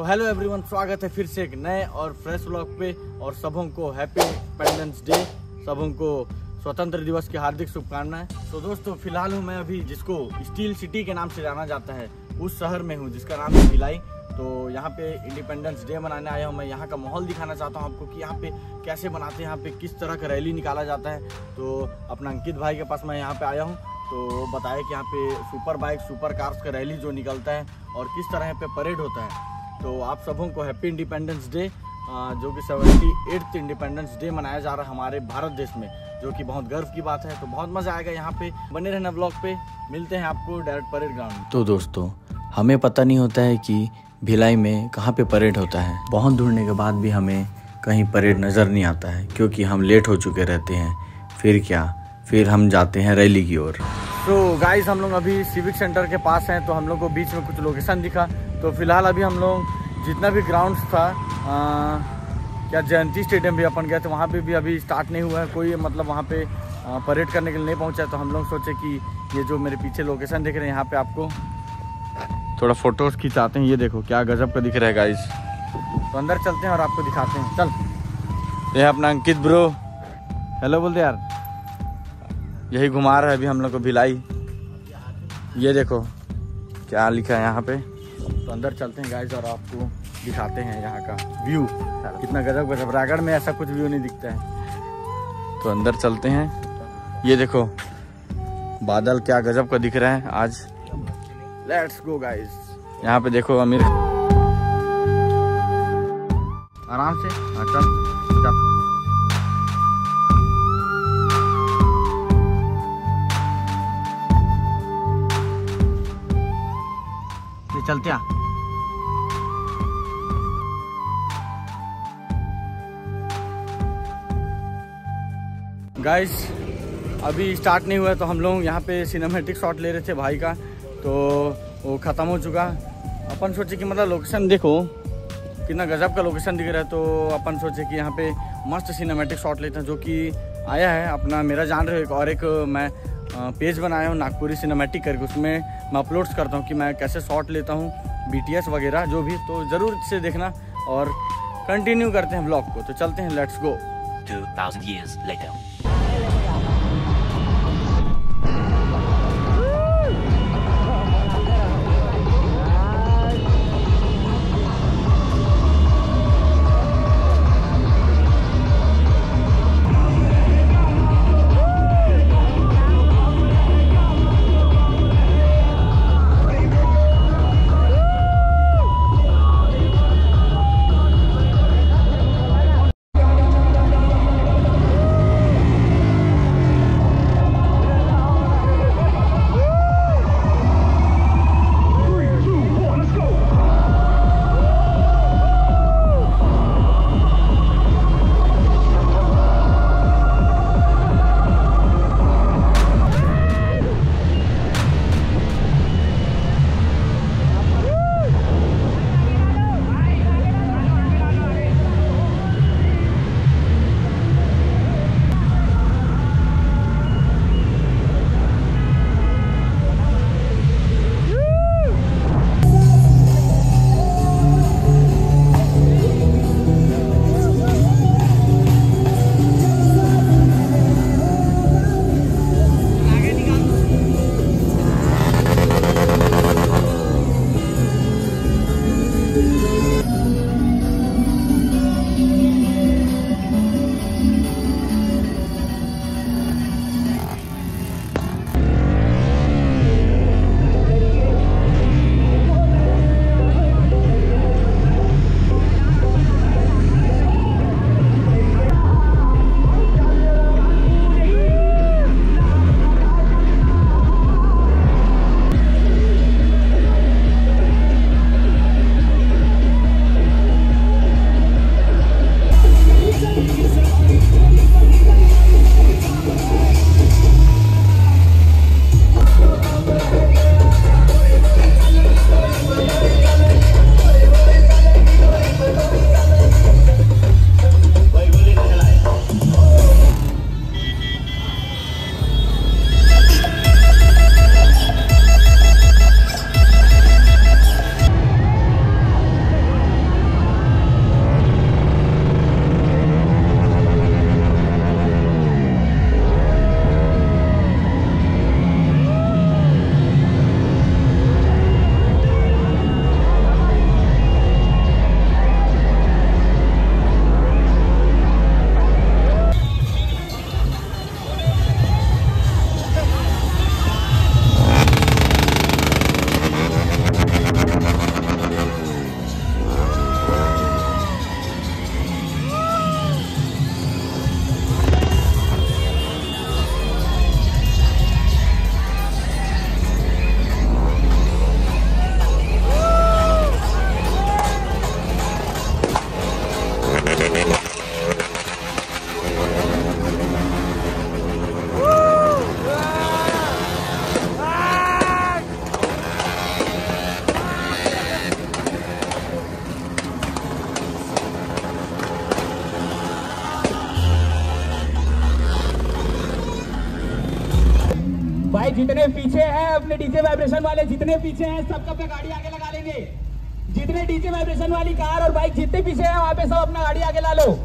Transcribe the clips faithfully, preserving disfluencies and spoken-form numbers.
Hello everyone, स्वागत है फिर से एक नए और फ्रेश व्लॉग पे। और सबों को हैप्पी इंडिपेंडेंस डे, सबों को स्वतंत्र दिवस की हार्दिक शुभकामनाएं। तो दोस्तों, फिलहाल हूँ मैं अभी जिसको स्टील सिटी के नाम से जाना जाता है उस शहर में हूँ जिसका नाम है भिलाई। तो यहाँ पे इंडिपेंडेंस डे मनाने आया हूँ। मैं यहाँ का माहौल दिखाना चाहता हूँ आपको कि यहाँ पे कैसे बनाते हैं, यहाँ पे किस तरह का रैली निकाला जाता है। तो अपना अंकित भाई के पास मैं यहाँ पे आया हूँ, तो बताया कि यहाँ पे सुपर बाइक सुपर कार्स का रैली जो निकलता है और किस तरह यहाँ पे परेड होता है। तो आप सबों को हैप्पी इंडिपेंडेंस डे, जो कि सेवेंटी एट्थ इंडिपेंडेंस डे मनाया जा रहा है हमारे भारत देश में, जो कि बहुत गर्व की बात है। तो बहुत मजा आएगा यहाँ पे, बने रहना ब्लॉग पे। मिलते हैं आपको डायरेक्ट परेड ग्राउंड में। तो दोस्तों, हमें पता नहीं होता है कि भिलाई में कहाँ पे परेड होता है। बहुत ढूंढने के बाद भी हमें कहीं परेड नज़र नहीं आता है, क्योंकि हम लेट हो चुके रहते हैं। फिर क्या, फिर हम जाते हैं रैली की ओर। तो गाइस, हम लोग अभी सिविक सेंटर के पास हैं, तो हम लोग को बीच में कुछ लोकेशन दिखा। तो फिलहाल अभी हम लोग जितना भी ग्राउंड्स था, आ, क्या जयंती स्टेडियम भी अपन गए थे, वहाँ पे भी अभी स्टार्ट नहीं हुआ है कोई, मतलब वहाँ पे आ, परेड करने के लिए नहीं पहुँचा। तो हम लोग सोचे कि ये जो मेरे पीछे लोकेशन दिख रहे हैं, यहाँ पे आपको थोड़ा फोटोज खिंचाते हैं। ये देखो क्या गजब का दिख रहा है गाइस। तो अंदर चलते हैं और आपको दिखाते हैं। चल, ये है अपना अंकित ब्रो। हेलो बोल दे यार। यही घुमा रहा है अभी हम लोग को भिलाई। ये देखो क्या लिखा है यहाँ पे। तो अंदर चलते हैं गाइस और आपको दिखाते हैं यहाँ का व्यू कितना गजब गजब। रायगढ़ में ऐसा कुछ व्यू नहीं दिखता है। तो अंदर चलते हैं। ये देखो बादल क्या गजब का दिख रहा है आज। Let's go guys. यहाँ पे देखो अमीर, आराम से। हाँ चल चल। ये चलते हैं। गाइस, अभी स्टार्ट नहीं हुआ, तो हम लोग यहाँ पे सिनेमैटिक शॉट ले रहे थे भाई का, तो वो ख़त्म हो चुका। अपन सोचे कि मतलब लोकेशन देखो कितना गजब का लोकेशन दिख रहा है। तो अपन सोचे कि यहाँ पे मस्त सिनेमैटिक शॉट लेते हैं, जो कि आया है अपना, मेरा जान रहे हो एक और एक मैं पेज बनाया हूँ नागपुरी सिनेमैटिक करके। उसमें मैं अपलोड्स करता हूँ कि मैं कैसे शॉट लेता हूँ, बीटीएस वगैरह जो भी। तो ज़रूर से देखना और कंटिन्यू करते हैं ब्लॉग को। तो चलते हैं, let's go. two thousand years later. भाई जितने पीछे हैं अपने डीजे वाइब्रेशन वाले, जितने पीछे हैं सब अपना गाड़ी आगे लगा लेंगे। जितने डीजे वाइब्रेशन वाली कार और बाइक जितने पीछे हैं वहां पे सब अपना गाड़ी आगे ला लो।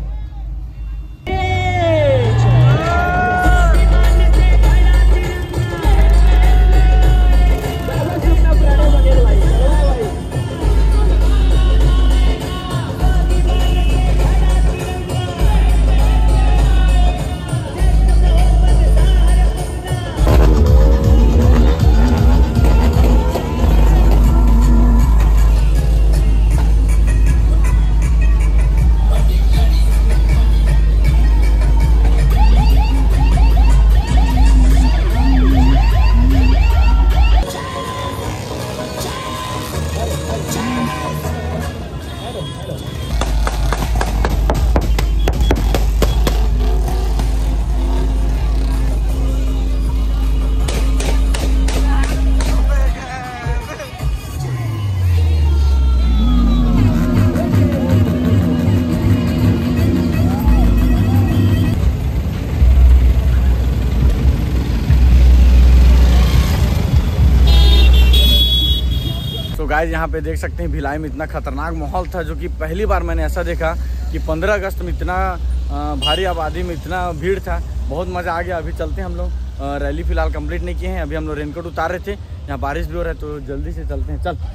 तो गाइस यहाँ पे देख सकते हैं भिलाई में इतना खतरनाक माहौल था, जो कि पहली बार मैंने ऐसा देखा कि पंद्रह अगस्त में इतना भारी आबादी में इतना भीड़ था। बहुत मज़ा आ गया। अभी चलते हैं हम लोग, रैली फिलहाल कंप्लीट नहीं किए हैं। अभी हम लोग रेनकोट उतार रहे थे, यहाँ बारिश भी हो रहा है तो जल्दी से चलते हैं। चल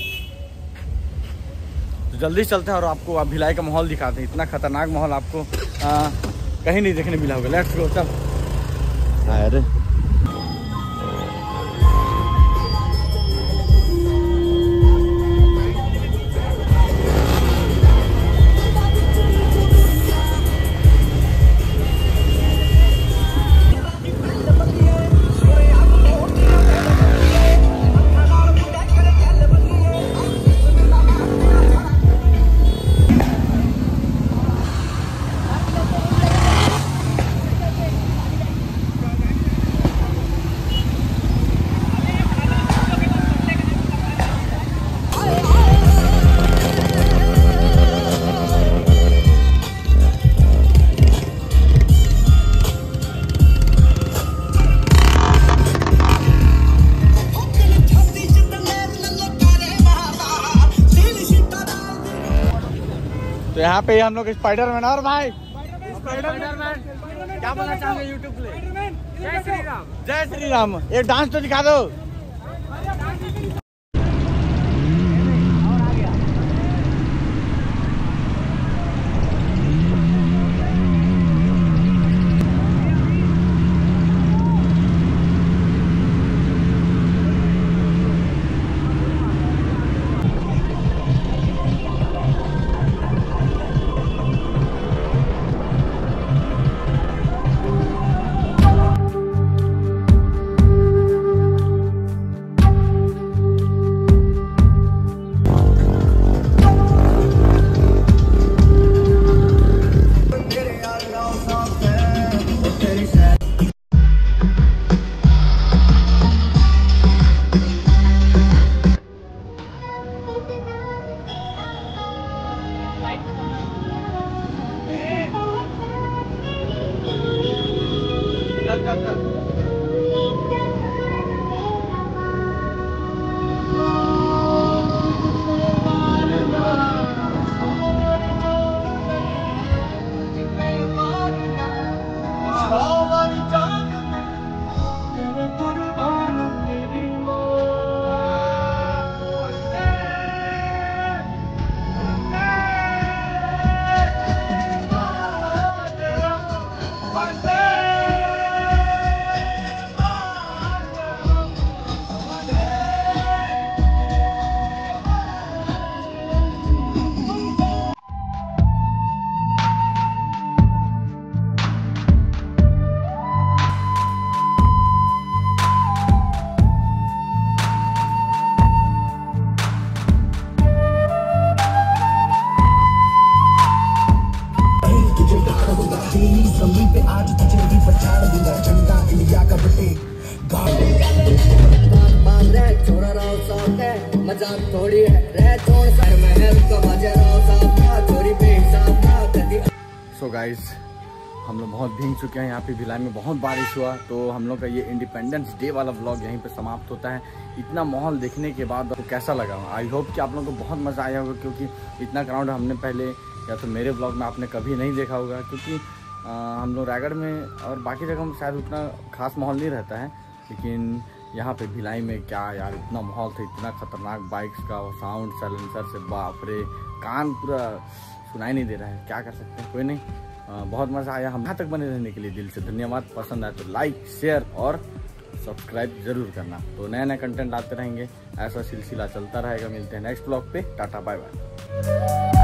तो जल्दी से चलते हैं और आपको आप भिलाई का माहौल दिखाते हैं। इतना खतरनाक माहौल आपको आ, कहीं नहीं देखने मिला होगा। लेट्स गो, चल। अरे तो यहाँ पे हम लोग स्पाइडरमैन और भाई स्पाइडरमैन क्या बोलना चाहेंगे यूट्यूब पे? जय श्री राम, जय श्री राम। एक डांस तो दिखा दो। सो गाइस हम लोग बहुत भीग चुके हैं। यहाँ पे भिलाई में बहुत बारिश हुआ, तो हम लोग का ये इंडिपेंडेंस डे वाला व्लॉग यहीं पे समाप्त होता है। इतना माहौल देखने के बाद आपको कैसा लगा? आई होप कि आप लोगों को बहुत मज़ा आया होगा, क्योंकि इतना क्राउड हमने पहले या तो मेरे व्लॉग में आपने कभी नहीं देखा होगा। क्योंकि आ, हम लोग रायगढ़ में और बाकी जगह में शायद उतना खास माहौल नहीं रहता है, लेकिन यहाँ पे भिलाई में क्या यार इतना माहौल था, इतना खतरनाक बाइक्स का साउंड साइलेंसर से, बाप रे, कान पूरा सुनाई नहीं दे रहा है। क्या कर सकते हैं, कोई नहीं। आ, बहुत मज़ा आया। हम यहाँ तक बने रहने के लिए दिल से धन्यवाद। पसंद आए तो लाइक, शेयर और सब्सक्राइब जरूर करना। तो नया नया कंटेंट आते रहेंगे, ऐसा सिलसिला चलता रहेगा। मिलते हैं नेक्स्ट ब्लॉग पे। Tata bye bye.